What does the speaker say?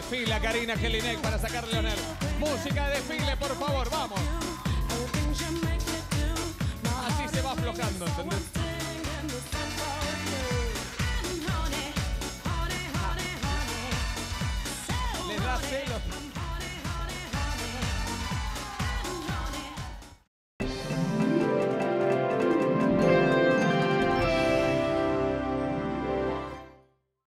Desfila Karina Jelinek para sacarle honor. Música de desfile, por favor, vamos. Así se va aflojando, ¿entendés? Les da celos.